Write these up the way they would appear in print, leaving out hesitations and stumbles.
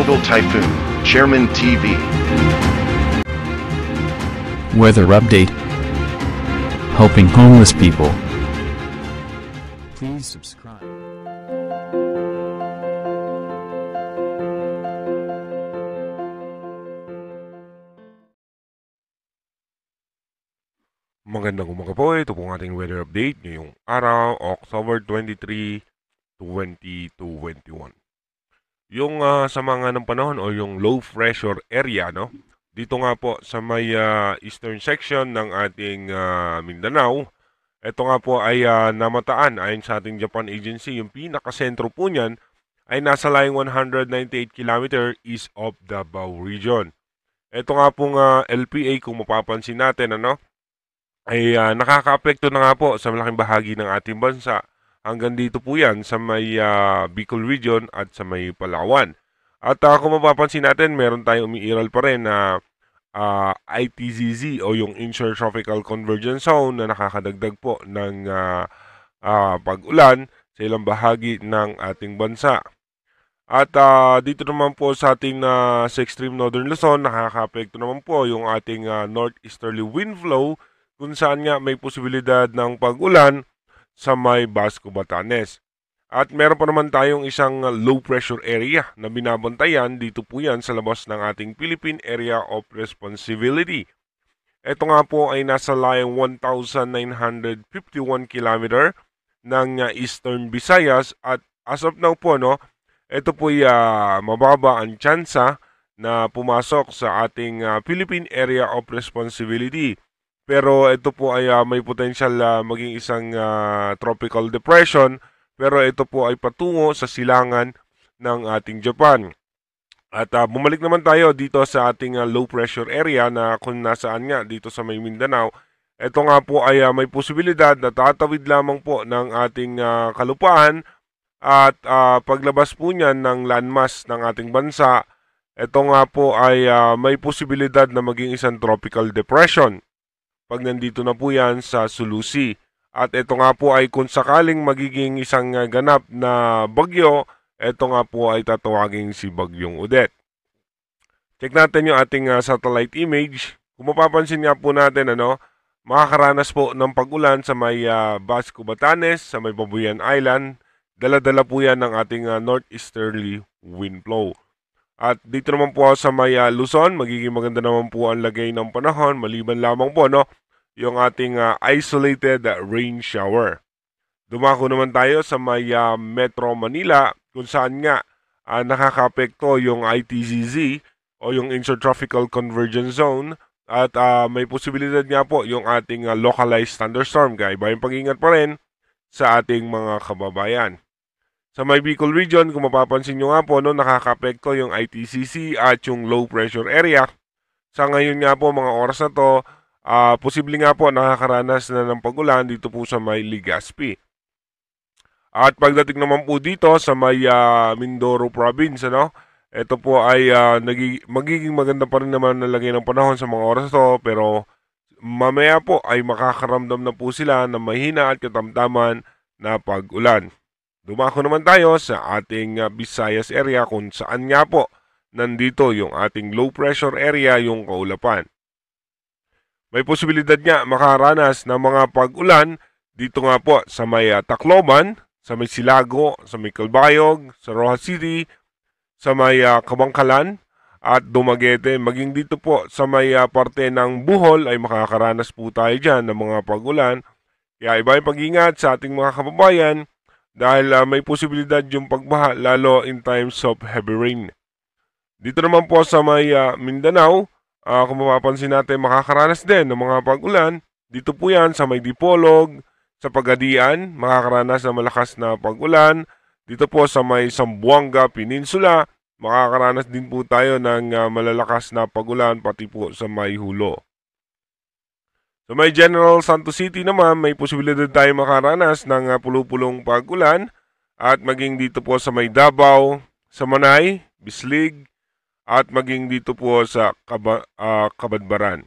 Global Typhoon, Chairman TV. Weather update. Helping homeless people. Please subscribe. Magandang umaga po, ito po ang ating weather update ngayong araw, October 23, 2021. Yung sama nga ng panahon o yung low pressure area, no? Dito nga po sa may eastern section ng ating Mindanao, ito nga po ay namataan ayon sa ating Japan Agency. Yung pinakasentro po niyan ay nasa layong 198 km east of Davao region. Ito nga pong LPA, kung mapapansin natin, ano, ay nakaka-apekto na nga po sa malaking bahagi ng ating bansa. Hanggang dito po yan sa may Bicol region at sa may Palawan. At kung mapapansin natin, meron tayong umiiral pa rin na ITCZ o yung Intertropical Convergence Zone na nakakadagdag po ng pag-ulan sa ilang bahagi ng ating bansa. At dito naman po sa ating sa extreme northern Luzon, nakaka-apekto naman po yung ating northeasterly windflow, kung saan nga may posibilidad ng pag-ulan sa may Basco, Batanes. At meron pa naman tayong isang low pressure area na binabantayan. Dito po yan sa labas ng ating Philippine Area of Responsibility. Ito nga po ay nasa layong 1,951 km ng Eastern Visayas. At as of now po, no, ito po ay mababa ang tsansa na pumasok sa ating Philippine Area of Responsibility. Pero ito po ay may potential maging isang tropical depression, pero ito po ay patungo sa silangan ng ating Japan. At bumalik naman tayo dito sa ating low pressure area na kung nasaan nga dito sa may Mindanao. Ito nga po ay may posibilidad na tatawid lamang po ng ating kalupaan at paglabas po niyan ng landmass ng ating bansa, ito nga po ay may posibilidad na maging isang tropical depression pag nandito na po yan sa Sulusi. At ito nga po ay kung sakaling magiging isang ganap na bagyo, ito nga po ay tatawagin si Bagyong Odette. Check natin yung ating satellite image. Kung mapapansin nga po natin, ano, makakaranas po ng pag-ulan sa may Basco, Batanes, sa may Babuyan Island. Dala-dala po yan ng ating northeasterly wind flow. At dito naman po sa may Luzon, magiging maganda naman po ang lagay ng panahon, maliban lamang po, no, yung ating isolated rain shower. Dumako naman tayo sa may Metro Manila, kung saan nga nakaka-apekto yung ITCZ o yung Intertropical Convergence Zone. At may posibilidad nga po yung ating localized thunderstorm. Kaya iba yung pag-ingat pa rin sa ating mga kababayan. Sa may Bicol region, kung mapapansin nyo nga po, no, nakaka-apekto yung ITCZ at yung low pressure area. Sa ngayon nga po, mga oras na to, posible nga po nakakaranas na ng pag-ulan dito po sa may Legazpi. At pagdating naman po dito sa may Mindoro province, ano, ito po ay magiging maganda pa rin naman na lagay ng panahon sa mga oras na to, pero mamaya po ay makakaramdam na po sila ng mahina at katamtaman na pag-ulan. Dumako naman tayo sa ating Visayas area, kung saan nga po nandito yung ating low pressure area, yung kaulapan. May posibilidad nga makaranas ng mga pag-ulan dito nga po sa may Tacloban, sa may Silago, sa may Calbayog, sa Rojas City, sa may Kabangkalan at Dumaguete. Maging dito po sa may parte ng Bohol ay makakaranas po tayo dyan ng mga pag-ulan. Kaya iba yung pag-ingat sa ating mga kababayan dahil may posibilidad yung pagbaha lalo in times of heavy rain. Dito naman po sa may Mindanao, kung mapapansin natin, makakaranas din ng mga pag-ulan. Dito po yan sa may Dipolog, sa Pagadian, makakaranas ng malakas na pag-ulan. Dito po sa may Zamboanga Peninsula, makakaranas din po tayo ng malalakas na pag-ulan pati po sa may Hulo. Sa may General Santos City naman, may posibilidad tayo makaranas ng pulupulong pag-ulan at maging dito po sa may Davao, sa Manay, Bislig at maging dito po sa Kabadbaran.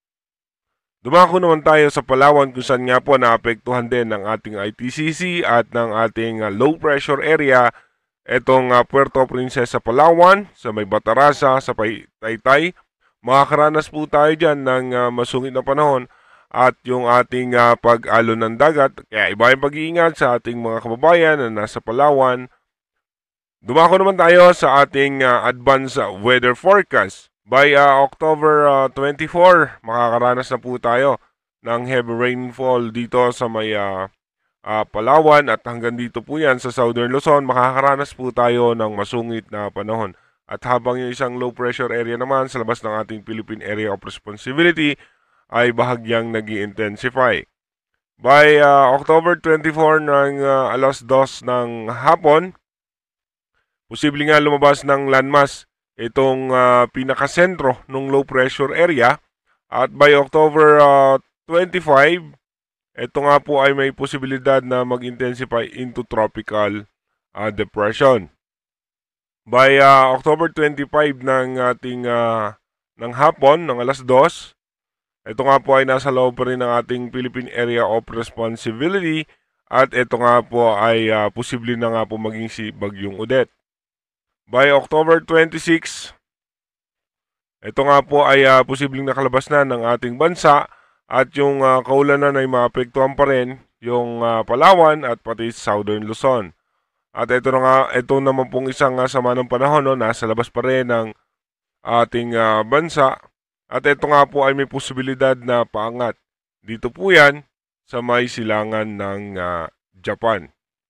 Dumako naman tayo sa Palawan, kung saan nga po naapektuhan din ng ating ITCZ at ng ating low pressure area Itong Puerto Princesa, Palawan, sa may Batarasa, sa Taytay. Makakaranas po tayo dyan ng masungit na panahon at yung ating pag-alon ng dagat. Kaya iba yung pag-iingat sa ating mga kababayan na nasa Palawan. Dumako naman tayo sa ating advanced weather forecast. By October 24, makakaranas na po tayo ng heavy rainfall dito sa may Palawan at hanggang dito po yan sa Southern Luzon, makakaranas po tayo ng masungit na panahon. At habang yung isang low pressure area naman sa labas ng ating Philippine Area of Responsibility ay bahagyang nag-i-intensify. By October 24 ng alas 2 ng hapon, posibleng nga lumabas ng landmass itong pinakasentro ng low pressure area. At by October 25, ito nga po ay may posibilidad na mag-intensify into tropical depression. By October 25 ng ating ng hapon, ng alas 2, ito nga po ay nasa loob pa rin ng ating Philippine Area of Responsibility at ito nga po ay posible na nga po maging si Bagyong Odette. By October 26, ito nga po ay posibleng nakalabas na ng ating bansa at yung kaulanan ay maapektuhan pa rin yung Palawan at pati Southern Luzon. At ito naman pong isang sama ng panahon, no, nasa labas pa rin ng ating bansa. At ito nga po ay may posibilidad na paangat. Dito po yan sa may silangan ng Japan.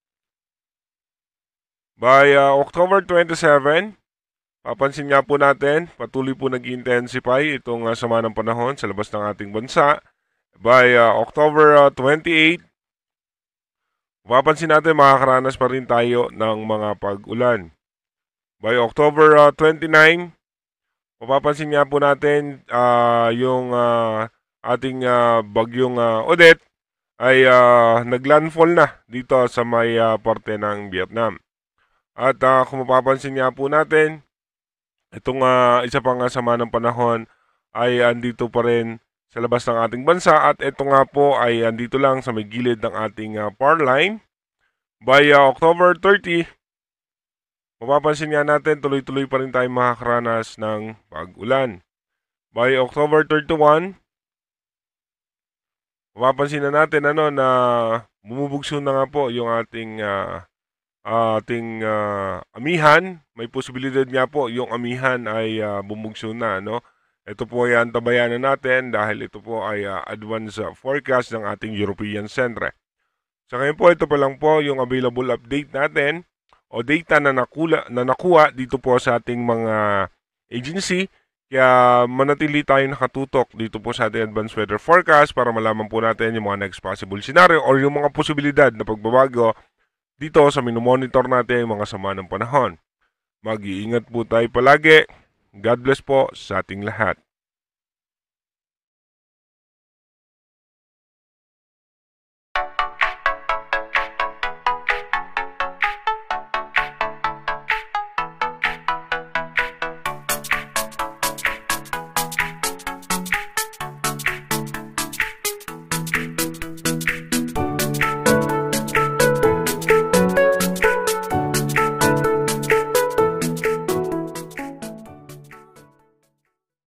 By October 27, papansin nga po natin, patuloy po nag-intensify itong sama ng panahon sa labas ng ating bansa. By October 28, papansin natin makakaranas pa rin tayo ng mga pag-ulan. By October 29, mapapansin nga po natin yung ating bagyong Odette ay naglandfall na dito sa may parte ng Vietnam. At kung mapapansin nga po natin, itong isa pang sama ng panahon ay andito pa rin sa labas ng ating bansa at ito nga po ay andito lang sa may gilid ng ating power line. By October 30, mapapansin nga natin tuloy-tuloy pa rin tayo makakaranas ng pag-ulan. By October 31, mapapansin na natin na bumubugso na nga po yung ating amihan. May posibilidad nga po yung amihan ay bumugso na, no? Ito po ay antabayanan natin dahil ito po ay advanced forecast ng ating European Centre. Sa ngayon po, ito pa lang po yung available update natin o data na nakuha dito po sa ating mga agency. Kaya manatili tayo nakatutok dito po sa ating advanced weather forecast para malaman po natin yung mga next possible scenario or yung mga posibilidad na pagbabago dito sa minomonitor natin yung mga sama ng panahon. Mag-iingat po tayo palagi. God bless po sa ating lahat.